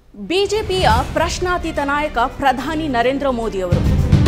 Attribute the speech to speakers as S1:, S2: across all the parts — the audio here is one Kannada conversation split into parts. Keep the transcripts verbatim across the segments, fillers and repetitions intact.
S1: ಬಿಜೆಪಿಯ ಪ್ರಶ್ನಾತೀತ ನಾಯಕ ಪ್ರಧಾನಿ ನರೇಂದ್ರ ಮೋದಿ ಅವರು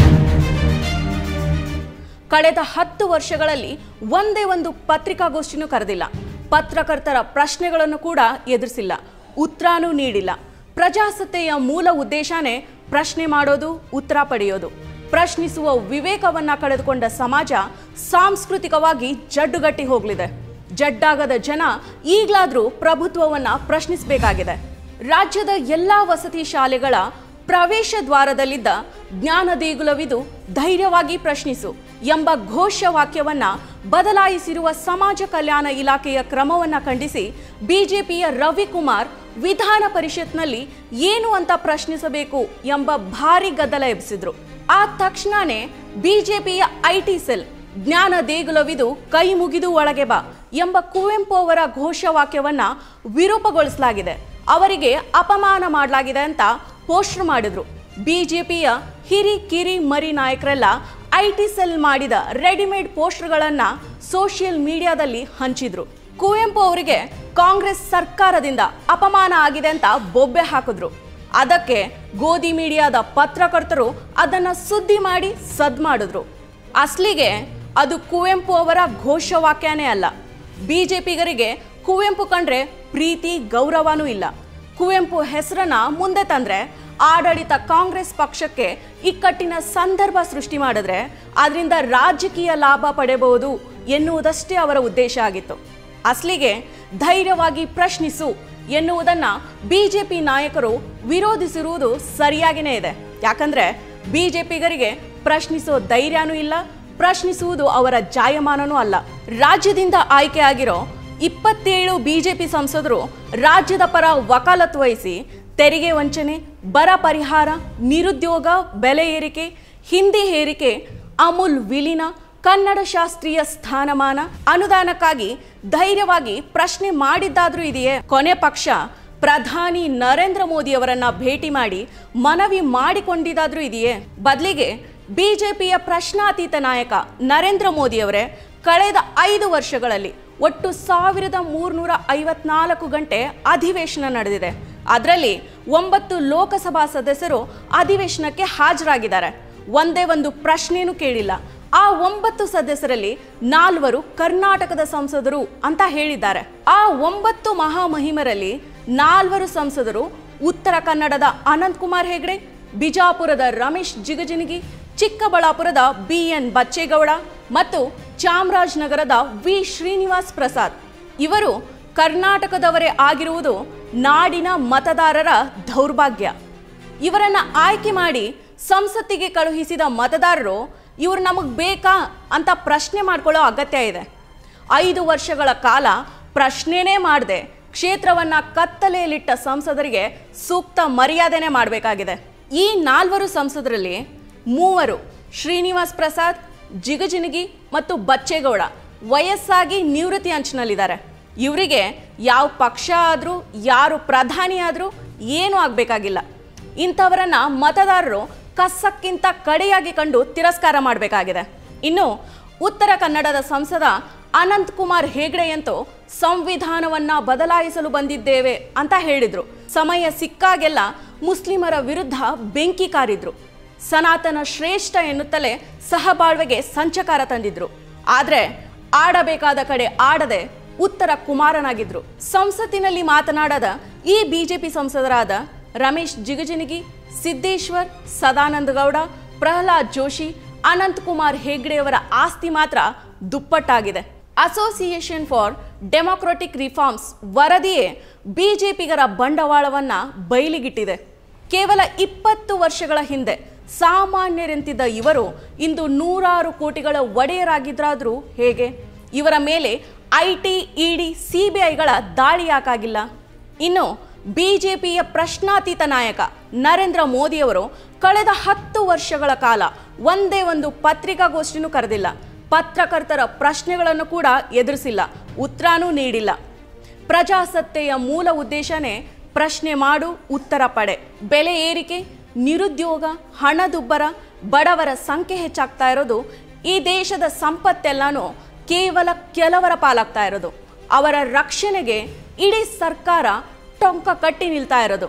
S1: ಕಳೆದ ಹತ್ತು ವರ್ಷಗಳಲ್ಲಿ ಒಂದೇ ಒಂದು ಪತ್ರಿಕಾಗೋಷ್ಠಿನೂ ಕರೆದಿಲ್ಲ. ಪತ್ರಕರ್ತರ ಪ್ರಶ್ನೆಗಳನ್ನು ಕೂಡ ಎದುರಿಸಿಲ್ಲ, ಉತ್ತರನೂ ನೀಡಿಲ್ಲ. ಪ್ರಜಾಸತ್ತೆಯ ಮೂಲ ಉದ್ದೇಶನೇ ಪ್ರಶ್ನೆ ಮಾಡೋದು, ಉತ್ತರ ಪಡೆಯೋದು. ಪ್ರಶ್ನಿಸುವ ವಿವೇಕವನ್ನ ಕಳೆದುಕೊಂಡ ಸಮಾಜ ಸಾಂಸ್ಕೃತಿಕವಾಗಿ ಜಡ್ಡುಗಟ್ಟಿ ಹೋಗಲಿದೆ. ಜಡ್ಡಾಗದ ಜನ ಈಗಲಾದರೂ ಪ್ರಭುತ್ವವನ್ನ ಪ್ರಶ್ನಿಸಬೇಕಾಗಿದೆ. ರಾಜ್ಯದ ಎಲ್ಲ ವಸತಿ ಶಾಲೆಗಳ ಪ್ರವೇಶ ದ್ವಾರದಲ್ಲಿದ್ದ ಜ್ಞಾನ ದೇಗುಲವಿದು, ಧೈರ್ಯವಾಗಿ ಪ್ರಶ್ನಿಸು ಎಂಬ ಘೋಷವಾಕ್ಯವನ್ನ ಬದಲಾಯಿಸಿರುವ ಸಮಾಜ ಕಲ್ಯಾಣ ಇಲಾಖೆಯ ಕ್ರಮವನ್ನ ಖಂಡಿಸಿ ಬಿಜೆಪಿಯ ರವಿಕುಮಾರ್ ವಿಧಾನ ಪರಿಷತ್ನಲ್ಲಿ ಏನು ಅಂತ ಪ್ರಶ್ನಿಸಬೇಕು ಎಂಬ ಭಾರಿ ಗದ್ದಲ ಎಬ್ಬಿಸಿದ್ರು. ಆ ತಕ್ಷಣನೇ ಬಿಜೆಪಿಯ ಐಟಿ ಸೆಲ್ ಜ್ಞಾನ ದೇಗುಲವಿದು, ಕೈ ಮುಗಿದು ಒಳಗೆ ಬಾ ಎಂಬ ಕುವೆಂಪು ಅವರ ಘೋಷವಾಕ್ಯವನ್ನ ವಿರೂಪಗೊಳಿಸಲಾಗಿದೆ, ಅವರಿಗೆ ಅಪಮಾನ ಮಾಡಲಾಗಿದೆ ಅಂತ ಪೋಸ್ಟರ್ ಮಾಡಿದ್ರು. ಬಿಜೆಪಿಯ ಹಿರಿ ಕಿರಿ ಮರಿ ನಾಯಕರೆಲ್ಲ ಐಟಿ ಸೆಲ್ ಮಾಡಿದ ರೆಡಿಮೇಡ್ ಪೋಸ್ಟರ್ಗಳನ್ನ ಸೋಷಿಯಲ್ ಮೀಡಿಯಾದಲ್ಲಿ ಹಂಚಿದ್ರು. ಕುವೆಂಪು ಅವರಿಗೆ ಕಾಂಗ್ರೆಸ್ ಸರ್ಕಾರದಿಂದ ಅಪಮಾನ ಆಗಿದೆ ಅಂತ ಬೊಬ್ಬೆ ಹಾಕಿದ್ರು. ಅದಕ್ಕೆ ಗೋಧಿ ಮೀಡಿಯಾದ ಪತ್ರಕರ್ತರು ಅದನ್ನ ಸುದ್ದಿ ಮಾಡಿ ಸದ್ ಮಾಡಿದ್ರು. ಅಸ್ಲಿಗೆ ಅದು ಕುವೆಂಪು ಅವರ ಘೋಷವಾಕ್ಯನೇ ಅಲ್ಲ. ಬಿಜೆಪಿಗರಿಗೆ ಕುವೆಂಪು ಕಂಡ್ರೆ ಪ್ರೀತಿ ಗೌರವನೂ ಇಲ್ಲ. ಕುವೆಂಪು ಹೆಸರನ್ನ ಮುಂದೆ ತಂದ್ರೆ ಆಡಳಿತ ಕಾಂಗ್ರೆಸ್ ಪಕ್ಷಕ್ಕೆ ಇಕ್ಕಟ್ಟಿನ ಸಂದರ್ಭ ಸೃಷ್ಟಿ ಮಾಡಿದ್ರೆ ಅದರಿಂದ ರಾಜಕೀಯ ಲಾಭ ಪಡೆಯಬಹುದು ಎನ್ನುವುದಷ್ಟೇ ಅವರ ಉದ್ದೇಶ ಆಗಿತ್ತು. ಅಸ್ಲಿಗೆ ಧೈರ್ಯವಾಗಿ ಪ್ರಶ್ನಿಸು ಎನ್ನುವುದನ್ನ ಬಿಜೆಪಿ ನಾಯಕರು ವಿರೋಧಿಸಿರುವುದು ಸರಿಯಾಗಿನೇ ಇದೆ. ಯಾಕಂದ್ರೆ ಬಿಜೆಪಿಗರಿಗೆ ಪ್ರಶ್ನಿಸೋ ಧೈರ್ಯನೂ ಇಲ್ಲ, ಪ್ರಶ್ನಿಸುವುದು ಅವರ ಜಾಯಮಾನನೂ ಅಲ್ಲ. ರಾಜ್ಯದಿಂದ ಆಯ್ಕೆ ಆಗಿರೋ ಇಪ್ಪತ್ತೇಳು ಬಿಜೆಪಿ ಸಂಸದರು ರಾಜ್ಯದ ಪರ ವಕಾಲತ್ತು ವಹಿಸಿ ತೆರಿಗೆ ವಂಚನೆ, ಬರ ಪರಿಹಾರ, ನಿರುದ್ಯೋಗ, ಬೆಲೆ ಏರಿಕೆ, ಹಿಂದಿ ಹೇರಿಕೆ, ಅಮೂಲ್ ವಿಲೀನ, ಕನ್ನಡ ಶಾಸ್ತ್ರೀಯ ಸ್ಥಾನಮಾನ, ಅನುದಾನಕ್ಕಾಗಿ ಧೈರ್ಯವಾಗಿ ಪ್ರಶ್ನೆ ಮಾಡಿದ್ದಾದ್ರೂ ಇದೆಯೇ? ಕೊನೆ ಪಕ್ಷ ಪ್ರಧಾನಿ ನರೇಂದ್ರ ಮೋದಿ ಅವರನ್ನ ಭೇಟಿ ಮಾಡಿ ಮನವಿ ಮಾಡಿಕೊಂಡಿದ್ದಾದ್ರೂ ಇದೆಯೇ? ಬದಲಿಗೆ ಬಿಜೆಪಿಯ ಪ್ರಶ್ನಾತೀತ ನಾಯಕ ನರೇಂದ್ರ ಮೋದಿ ಅವರೇ ಕಳೆದ ಐದು ವರ್ಷಗಳಲ್ಲಿ ಒಟ್ಟು ಸಾವಿರದ ಮೂರ್ನೂರ ಐವತ್ನಾಲ್ಕು ಗಂಟೆ ಅಧಿವೇಶನ ನಡೆದಿದೆ. ಅದರಲ್ಲಿ ಒಂಬತ್ತು ಲೋಕಸಭಾ ಸದಸ್ಯರು ಅಧಿವೇಶನಕ್ಕೆ ಹಾಜರಾಗಿದ್ದಾರೆ. ಒಂದೇ ಒಂದು ಪ್ರಶ್ನೆನೂ ಕೇಳಿಲ್ಲ. ಆ ಒಂಬತ್ತು ಸದಸ್ಯರಲ್ಲಿ ನಾಲ್ವರು ಕರ್ನಾಟಕದ ಸಂಸದರು ಅಂತ ಹೇಳಿದ್ದಾರೆ. ಆ ಒಂಬತ್ತು ಮಹಾಮಹಿಮರಲ್ಲಿ ನಾಲ್ವರು ಸಂಸದರು ಉತ್ತರ ಕನ್ನಡದ ಅನಂತ್ ಕುಮಾರ್ ಹೆಗಡೆ, ಬಿಜಾಪುರದ ರಮೇಶ್ ಜಿಗಜಿಣಗಿ, ಚಿಕ್ಕಬಳ್ಳಾಪುರದ ಬಿ ಎನ್ ಬಚ್ಚೇಗೌಡ ಮತ್ತು ಚಾಮರಾಜನಗರದ ವಿ ಶ್ರೀನಿವಾಸ್ ಪ್ರಸಾದ್. ಇವರು ಕರ್ನಾಟಕದವರೇ ಆಗಿರುವುದು ನಾಡಿನ ಮತದಾರರ ದೌರ್ಭಾಗ್ಯ. ಇವರನ್ನ ಆಯ್ಕೆ ಮಾಡಿ ಸಂಸತ್ತಿಗೆ ಕಳುಹಿಸಿದ ಮತದಾರರು ಇವರು ನಮಗೆ ಬೇಕಾ ಅಂತ ಪ್ರಶ್ನೆ ಮಾಡ್ಕೊಳ್ಳೋ ಅಗತ್ಯ ಇದೆ. ಐದು ವರ್ಷಗಳ ಕಾಲ ಪ್ರಶ್ನೆನೇ ಮಾಡದೆ ಕ್ಷೇತ್ರವನ್ನ ಕತ್ತಲೆಯಲ್ಲಿಟ್ಟ ಸಂಸದರಿಗೆ ಸೂಕ್ತ ಮರ್ಯಾದೆನೇ ಮಾಡಬೇಕಾಗಿದೆ. ಈ ನಾಲ್ವರು ಸಂಸದರಲ್ಲಿ ಮೂವರು ಶ್ರೀನಿವಾಸ್ ಪ್ರಸಾದ್, ಜಿಗಜಿಣಗಿ ಮತ್ತು ಬಚ್ಚೇಗೌಡ ವಯಸ್ಸಾಗಿ ನಿವೃತ್ತಿ ಅಂಚಿನಲ್ಲಿದ್ದಾರೆ. ಇವರಿಗೆ ಯಾವ ಪಕ್ಷ ಆದರೂ ಯಾರು ಪ್ರಧಾನಿ ಆದರೂ ಏನೂ ಆಗಬೇಕಾಗಿಲ್ಲ. ಇಂಥವರನ್ನ ಮತದಾರರು ಕಸಕ್ಕಿಂತ ಕಡೆಯಾಗಿ ಕಂಡು ತಿರಸ್ಕಾರ ಮಾಡಬೇಕಾಗಿದೆ. ಇನ್ನು ಉತ್ತರ ಕನ್ನಡದ ಸಂಸದ ಅನಂತ್ ಕುಮಾರ್ ಹೆಗಡೆಯಂತೂ ಸಂವಿಧಾನವನ್ನ ಬದಲಾಯಿಸಲು ಬಂದಿದ್ದೇವೆ ಅಂತ ಹೇಳಿದ್ರು. ಸಮಯ ಸಿಕ್ಕಾಗೆಲ್ಲ ಮುಸ್ಲಿಮರ ವಿರುದ್ಧ ಬೆಂಕಿ ಕಾರಿದ್ರು. ಸನಾತನ ಶ್ರೇಷ್ಠ ಎನ್ನುತ್ತಲೇ ಸಹಬಾಳ್ವೆಗೆ ಸಂಚಕಾರ ತಂದಿದ್ರು. ಆದರೆ ಆಡಬೇಕಾದ ಕಡೆ ಆಡದೆ ಉತ್ತರ ಕುಮಾರನಾಗಿದ್ರು. ಸಂಸತ್ತಿನಲ್ಲಿ ಮಾತನಾಡದ ಈ ಬಿಜೆಪಿ ಸಂಸದರಾದ ರಮೇಶ್ ಜಿಗಜಿಣಗಿ, ಸಿದ್ದೇಶ್ವರ್, ಸದಾನಂದ ಗೌಡ, ಪ್ರಹ್ಲಾದ್ ಜೋಶಿ, ಅನಂತ್ ಕುಮಾರ್ ಹೆಗ್ಡೆಯವರ ಆಸ್ತಿ ಮಾತ್ರ ದುಪ್ಪಟ್ಟಾಗಿದೆ. ಅಸೋಸಿಯೇಷನ್ ಫಾರ್ ಡೆಮೊಕ್ರಾಟಿಕ್ ರಿಫಾರ್ಮ್ಸ್ ವರದಿಯೇ ಬಿಜೆಪಿಗರ ಬಂಡವಾಳವನ್ನ ಬಯಲಿಗಿಟ್ಟಿದೆ. ಕೇವಲ ಇಪ್ಪತ್ತು ವರ್ಷಗಳ ಹಿಂದೆ ಸಾಮಾನ್ಯರೆಂತಿದ್ದ ಇವರು ಇಂದು ನೂರಾರು ಕೋಟಿಗಳ ಒಡೆಯರಾಗಿದ್ರಾದ್ರೂ ಹೇಗೆ? ಇವರ ಮೇಲೆ ಐಟಿ, ಇಡಿ, ಸಿಬಿಐಗಳ ದಾಳಿ ಯಾಕಾಗಿಲ್ಲ? ಇನ್ನು ಬಿಜೆಪಿಯ ಪ್ರಶ್ನಾತೀತ ನಾಯಕ ನರೇಂದ್ರ ಮೋದಿಯವರು ಕಳೆದ ಹತ್ತು ವರ್ಷಗಳ ಕಾಲ ಒಂದೇ ಒಂದು ಪತ್ರಿಕಾಗೋಷ್ಠಿನೂ ಕರೆದಿಲ್ಲ. ಪತ್ರಕರ್ತರ ಪ್ರಶ್ನೆಗಳನ್ನು ಕೂಡ ಎದುರಿಸಿಲ್ಲ, ಉತ್ತರನೂ ನೀಡಿಲ್ಲ. ಪ್ರಜಾಸತ್ತೆಯ ಮೂಲ ಉದ್ದೇಶನೇ ಪ್ರಶ್ನೆ ಮಾಡು, ಉತ್ತರ ಪಡೆ. ಬೆಲೆ ಏರಿಕೆ, ನಿರುದ್ಯೋಗ, ಹಣದುಬ್ಬರ, ಬಡವರ ಸಂಖ್ಯೆ ಹೆಚ್ಚಾಗ್ತಾ ಇರೋದು, ಈ ದೇಶದ ಸಂಪತ್ತೆಲ್ಲಾನು ಕೇವಲ ಕೆಲವರ ಪಾಲಾಗ್ತಾ ಇರೋದು. ಅವರ ರಕ್ಷಣೆಗೆ ಇಡೀ ಸರ್ಕಾರ ಟೊಂಕ ಕಟ್ಟಿ ನಿಲ್ತಾ ಇರೋದು.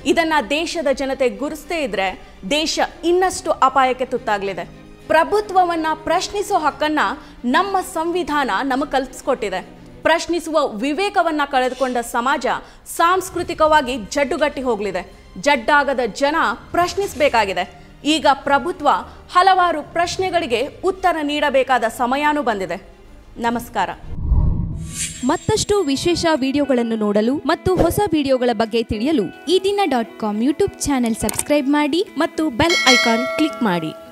S1: ಇದನ್ನ ದೇಶದ ಜನತೆ ಗುರುಸ್ತೇ ಇದ್ರೆ ದೇಶ ಇನ್ನಷ್ಟು ಅಪಾಯಕ್ಕೆ ತುತ್ತಾಗಲಿದೆ. ಪ್ರಭುತ್ವವನ್ನ ಪ್ರಶ್ನಿಸೋ ಹಕ್ಕನ್ನ ನಮ್ಮ ಸಂವಿಧಾನ ನಮಗೆ ಕಲ್ಪಿಸ್ಕೊಟ್ಟಿದೆ. ಪ್ರಶ್ನಿಸುವ ವಿವೇಕವನ್ನ ಕಳೆದುಕೊಂಡ ಸಮಾಜ ಸಾಂಸ್ಕೃತಿಕವಾಗಿ ಜಡ್ಡುಗಟ್ಟಿ ಹೋಗಲಿದೆ. ಜಡ್ಡಾಗದ ಜನ ಪ್ರಶ್ನಿಸಬೇಕಾಗಿದೆ. ಈಗ ಪ್ರಭುತ್ವ ಹಲವಾರು ಪ್ರಶ್ನೆಗಳಿಗೆ ಉತ್ತರ ನೀಡಬೇಕಾದ ಸಮಯನೂ ಬಂದಿದೆ. ನಮಸ್ಕಾರ.
S2: ಮತ್ತಷ್ಟು ವಿಶೇಷ ವಿಡಿಯೋಗಳನ್ನು ನೋಡಲು ಮತ್ತು ಹೊಸ ವಿಡಿಯೋಗಳ ಬಗ್ಗೆ ತಿಳಿಯಲು
S3: ಈ ದಿನ dot com YouTube channel subscribe ಮಾಡಿ
S2: ಮತ್ತು ಬೆಲ್ ಐಕಾನ್ ಕ್ಲಿಕ್ ಮಾಡಿ.